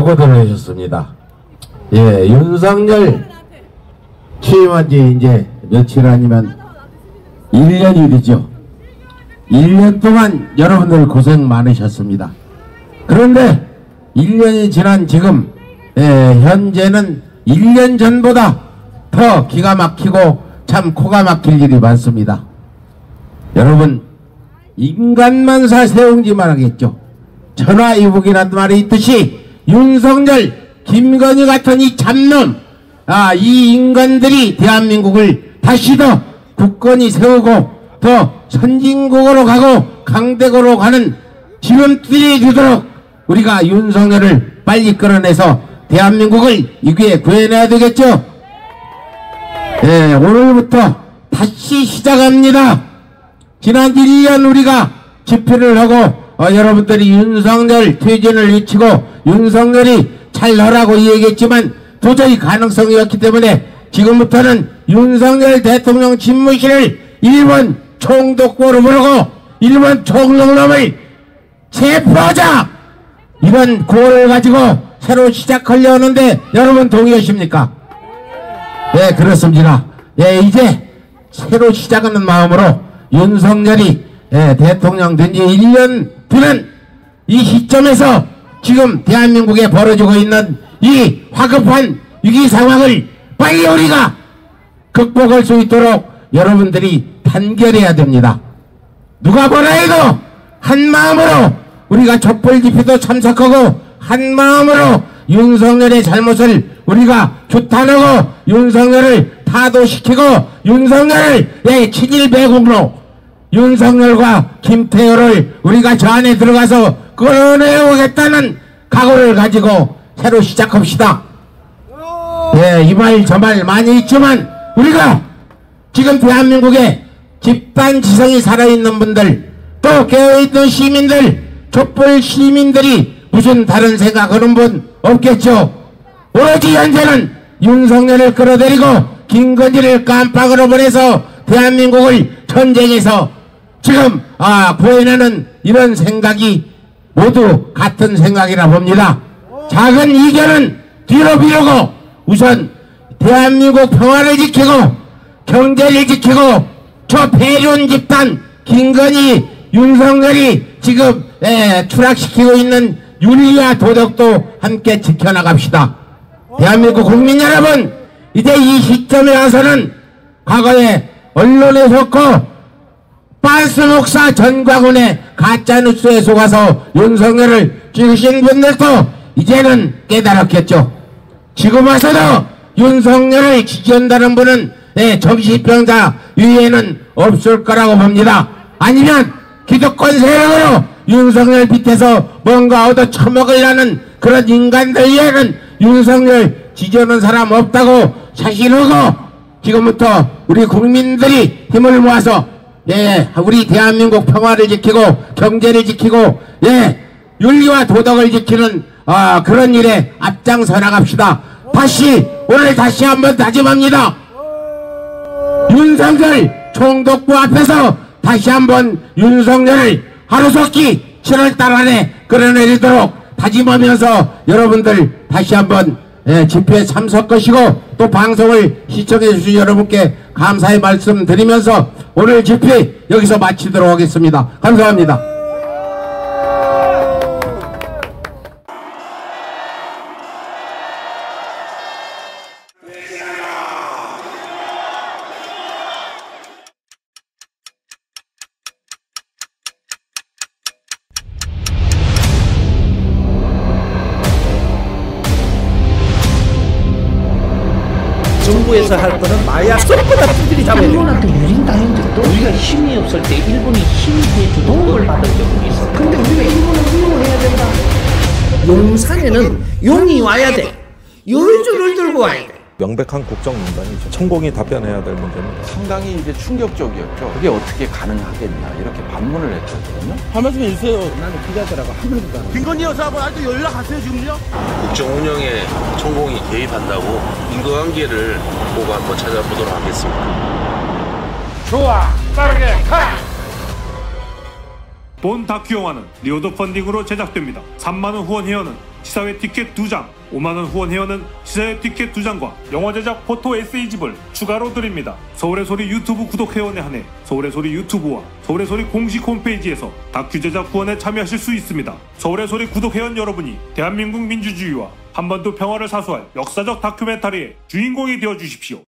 보고들을 해주셨습니다. 예, 윤석열 취임한 지 이제 며칠 아니면 1년이 되죠. 1년 동안 여러분들 고생 많으셨습니다. 그런데 1년이 지난 지금 현재는 1년 전보다 더 기가 막히고 참 코가 막힐 일이 많습니다. 여러분, 인간만사 세웅지만 하겠죠. 천하이복이라는 말이 있듯이 윤석열, 김건희 같은 이 잡놈, 이 인간들이 대한민국을 다시 더 굳건히 세우고 더 선진국으로 가고 강대국으로 가는 지름길이 되도록 우리가 윤석열을 빨리 끌어내서 대한민국을 위기에 구해내야 되겠죠. 네, 오늘부터 다시 시작합니다. 지난 1년 우리가 집회를 하고 여러분들이 윤석열 퇴진을 외치고 윤석열이 잘하라고 얘기했지만 도저히 가능성이 없기 때문에 지금부터는 윤석열 대통령 집무실을 일본 총독부로 부르고 일본 총독놈을 체포하자, 이런 구호를 가지고 새로 시작하려 하는데 여러분 동의하십니까? 네, 그렇습니다. 예, 이제 새로 시작하는 마음으로 윤석열이 대통령 된 지 1년 되는 이 시점에서 지금 대한민국에 벌어지고 있는 이 화급한 위기 상황을 빨리 우리가 극복할 수 있도록 여러분들이 단결해야 됩니다. 누가 뭐라 해도 한 마음으로 우리가 촛불 집회도 참석하고 한 마음으로 윤석열의 잘못을 우리가 규탄하고 윤석열을 타도시키고 윤석열을 친일배국으로 윤석열과 김태효를 우리가 저 안에 들어가서 끌어내오겠다는 각오를 가지고 새로 시작합시다. 이 말 저 말 많이 있지만 우리가 지금 대한민국에 집단 지성이 살아있는 분들, 또 깨어있는 시민들, 촛불 시민들이 무슨 다른 생각하는 분 없겠죠. 오로지 현재는 윤석열을 끌어들이고 김건희를 깜빡으로 보내서 대한민국을 전쟁에서 지금 구해내는 이런 생각이 모두 같은 생각이라 봅니다. 작은 이견은 뒤로 미루고 우선 대한민국 평화를 지키고 경제를 지키고 저 배륜 집단 김건희, 윤석열이 지금 추락시키고 있는 윤리와 도덕도 함께 지켜나갑시다. 대한민국 국민 여러분, 이제 이 시점에 와서는 과거에 언론에 속고 빤스 목사 전광훈의 가짜뉴스에 속아서 윤석열을 찍으신 분들도 이제는 깨달았겠죠. 지금 와서도 윤석열을 지지한다는 분은 정신병자 위에는 없을 거라고 봅니다. 아니면 기득권 세력으로 윤석열 밑에서 뭔가 얻어 처먹으려는 그런 인간들 위에는 윤석열 지지하는 사람 없다고 자신하고 지금부터 우리 국민들이 힘을 모아서 우리 대한민국 평화를 지키고 경제를 지키고 윤리와 도덕을 지키는 그런 일에 앞장서 나갑시다. 오늘 다시 한번 다짐합니다. 윤석열 총독부 앞에서 다시 한번 윤석열을 하루속히 7월달 안에 끌어내리도록 다짐하면서 여러분들 다시 한번 집회에 참석하시고 또 방송을 시청해 주신 여러분께 감사의 말씀 드리면서 오늘 집회 여기서 마치도록 하겠습니다. 감사합니다. 정부에서 할 거는 마약 쏙보다 두들이 잡아야 돼. 일본한테 유린당한 적도 우리가 힘이 없을 때 일본이 힘이 돼주는 도움을 받은 적은 있어. 근데 우리가 일본을 이용해야 된다. 용산에는 용이 와야 돼. 요주를 들고 와야 돼. 명백한 국정농단이죠. 천공이 답변해야 될 문제입니다. 상당히 이제 충격적이었죠. 그게 어떻게 가능하겠냐 이렇게 반문을 했거든요. 한 말씀 해주세요. 나는 기자들하고 한 번도 안 해. 김건희 여사하고 아직도 연락하세요 지금요? 국정 운영에 천공이 개입한다고 인과관계를 보고 한번 찾아보도록 하겠습니다. 좋아, 빠르게 가! 본 다큐 영화는 리오드 펀딩으로 제작됩니다. 3만원 후원 회원은 시사회 티켓 2장, 5만원 후원 회원은 시사회 티켓 2장과 영화 제작 포토 에세이집을 추가로 드립니다. 서울의 소리 유튜브 구독 회원에 한해 서울의 소리 유튜브와 서울의 소리 공식 홈페이지에서 다큐 제작 후원에 참여하실 수 있습니다. 서울의 소리 구독 회원 여러분이 대한민국 민주주의와 한반도 평화를 사수할 역사적 다큐멘터리의 주인공이 되어주십시오.